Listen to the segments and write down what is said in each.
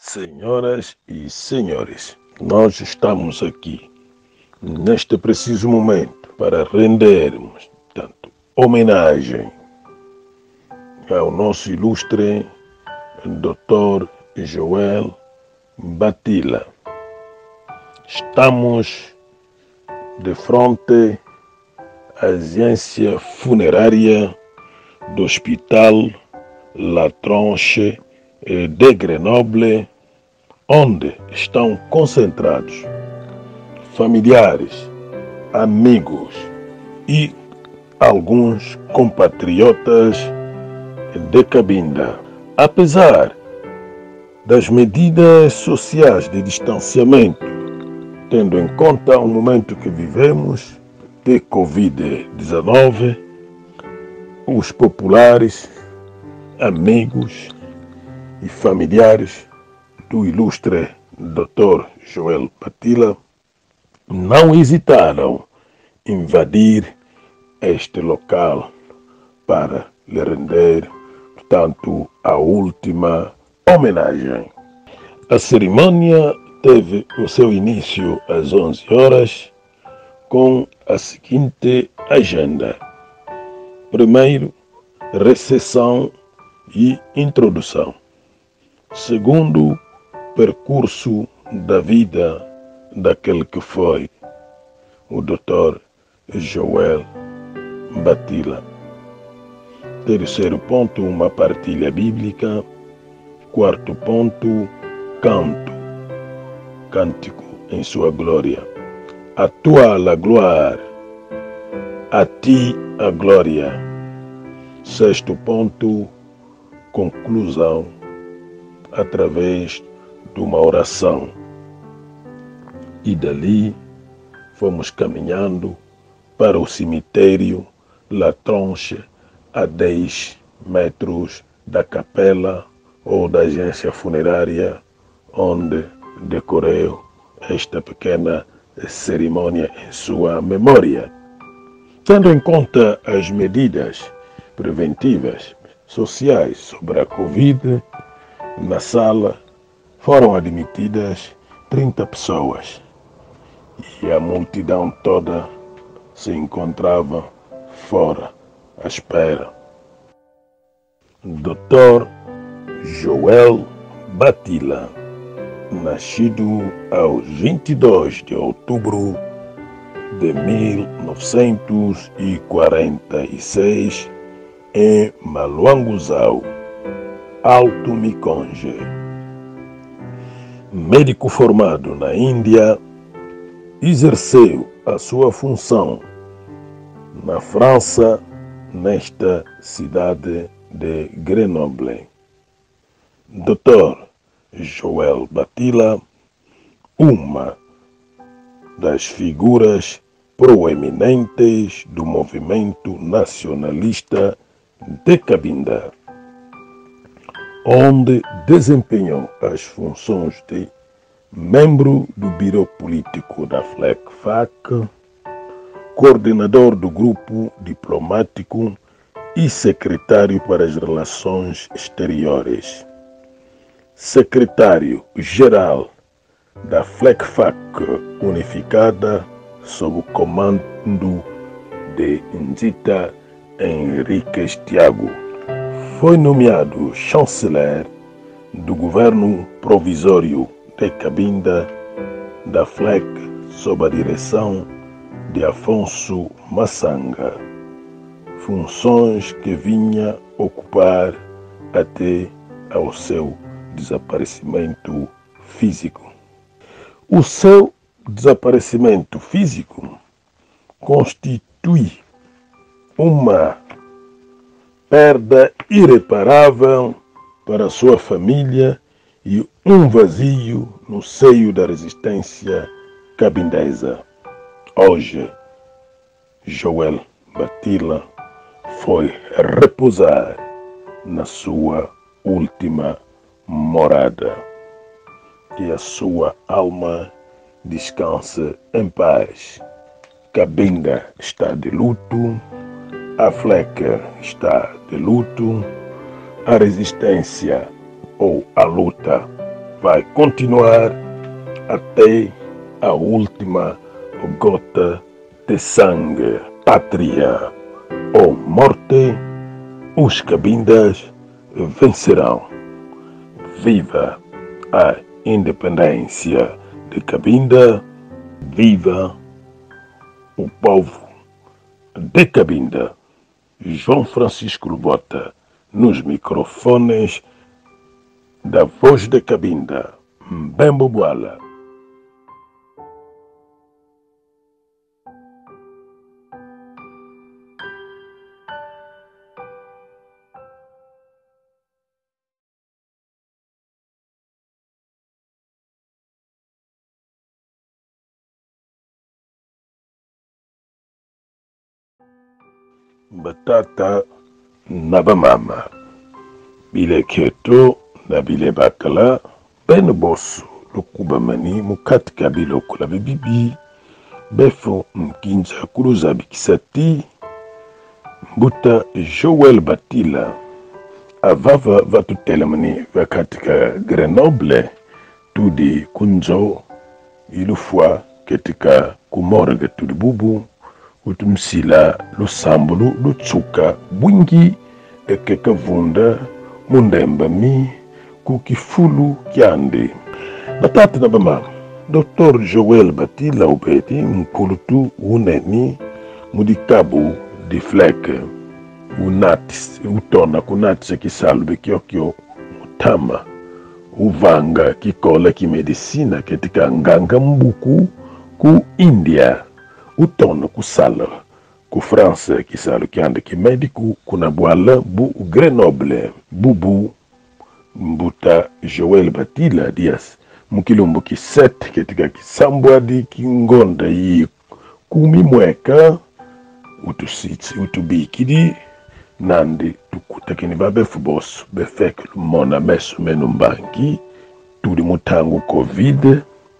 Senhoras e senhores, nós estamos aqui neste preciso momento para rendermos tanto homenagem ao nosso ilustre Dr. Joel Batila. Estamos de frente à agência funerária do Hospital La Tronche de Grenoble, onde estão concentrados familiares, amigos e alguns compatriotas de Cabinda. Apesar das medidas sociais de distanciamento, tendo em conta o momento que vivemos de Covid-19, os populares, amigos e familiares do ilustre Dr. Joel Batila não hesitaram em invadir este local para lhe render, portanto, a última homenagem. A cerimônia teve o seu início às 11 horas com a seguinte agenda. Primeiro, recepção e introdução. Segundo, percurso da vida daquele que foi o Dr. Joel Batila. Terceiro ponto, uma partilha bíblica. Quarto ponto, cântico em sua glória. A tua la glória, a ti a glória. Sexto ponto, conclusão através de uma oração. E dali fomos caminhando para o cemitério La Tronche, a 10 metros da capela ou da agência funerária onde decorreu esta pequena cerimônia em sua memória. Tendo em conta as medidas preventivas sociais sobre a Covid, na sala foram admitidas 30 pessoas e a multidão toda se encontrava fora, à espera. Dr. Joel Batila, nascido aos 22 de outubro de 1946 em Maloango-Zau, Alto Miconje. Médico formado na Índia, exerceu a sua função na França, nesta cidade de Grenoble. Dr. Joel Batila, uma das figuras proeminentes do movimento nacionalista de Cabinda, onde desempenhou as funções de membro do Biro Político da FLEC-FAC, coordenador do grupo diplomático e secretário para as relações exteriores, secretário-geral da FLEC-FAC unificada sob o comando de Nzita Henriques Tiago. Foi nomeado chanceler do governo provisório de Cabinda da FLEC sob a direção de Afonso Massanga, funções que vinha ocupar até ao seu desaparecimento físico. O seu desaparecimento físico constitui uma perda irreparável para sua família e um vazio no seio da resistência cabindesa. Hoje, Joel Batila foi repousar na sua última morada. Que a sua alma descanse em paz. Cabinda está de luto, a FLEC está de luto, a resistência ou a luta vai continuar até a última gota de sangue. Pátria ou morte, os cabindas vencerão. Viva a independência de Cabinda, viva o povo de Cabinda. João Francisco Lubota, nos microfones da Voz de Cabinda, Mbembu Buala. Batata na bamama, bile keto na bile Batila, ben bosso lukubamani mukati kabila okula bibi, befo mkinza kuluza bikisati, mbuta Joel Batila, avava vatutelamani vakatika Grenoble, tudi kunzo ilufwa ketika kumorga tudi bubu, utumsila lusambulu lutsuka bwingi ekekavunda mundemba mi kukifulu kyande. Batata na bamama, Dr. Joel Batila ubeti mkulutu uneni mudikabu di fleke unatis utona kunatisa kisalu bekiokyo utama uvanga kikola kimedisina ketika nganga mbuku ku India. Utona kusala ku França kisalo kyande ki mediku kuna Buala bu Grenoble bubu mbuta Joel Batila dias mukilumbu ki 7 ketika kisambwadi kingonda yi kumi mweka utusitsi utubikidi nandi tukutakini babefu bosu befeke lumona mesu menu mbangi tuli mutangu COVID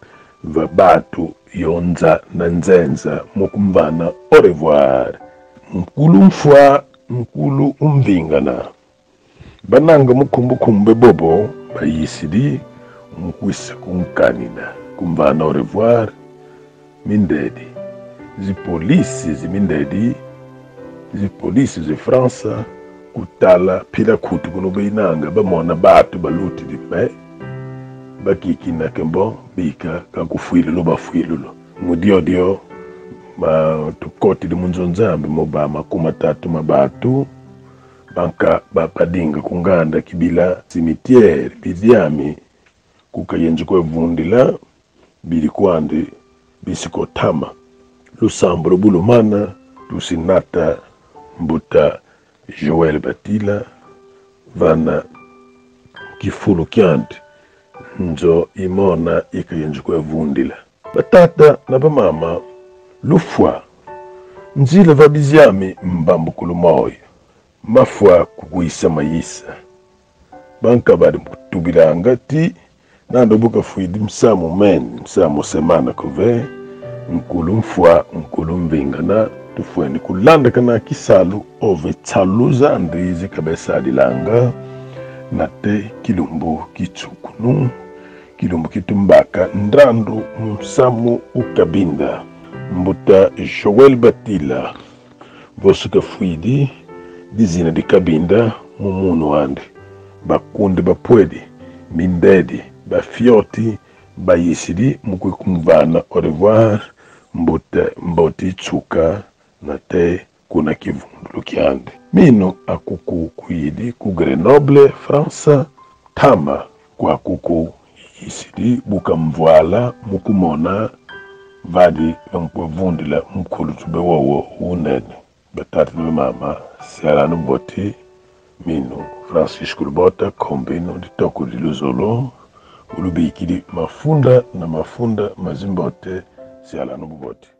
vabatu yonza na nzenza mukumvana au revoir mkulu mfwa mkulu umvingana bananga mukumbukumbe bobo bayisidi mukwisa kunkanina kumvana au revoir mindedi zipolisi zimindedi zipolisi zi França kutala pila kutu kuno beinanga bamona batu baluti dipe bakikina kembo bika kakufuilulu bafuilulu mudiodio ma tukoti di munzonzambe moba makuma tatu mabatu banka bapadinga kunganda kibila cemitério bidiami kukayenzu kwevundila bili kwandi bisikotama lusambro bulumana tusinata mbuta Joel Batila vana kifulu kyandi nzo imona ikayenzu kwevundila. Batata na bamama lufwa nzila vabiziami mbambu kulumoyo mafwa kukuisa mayisa banka badi mkutubilanga ti nando buka fuidi msamu men msamu semana kove mkulu mfwa mkulu mvingana tufweni kulanda kana kisalu ove tsaluza ndizi kabesadi langa nate kilumbu kitsukunu kilumbu kitumbaka ndrandu msamu ukabinda mbuta Joel Batila vosuka fuidi dizina di Cabinda mumunu wande bakunde bapwedi mindedi bafioti bayisidi mukwe kumvana au revoir mboti tsuka nate kuna kivundulu kyande mino akuku kuyidi ku Grenoble-França tama kwa kuku isidi buka mvuala mukumona vadi mkwevundila mkulu tube wowo unene. Batata na mama sialanu boti mino Francisco Lubota kombino di toko di luzolo ulubikidi mafunda na mafunda mazimbote sialanu boti.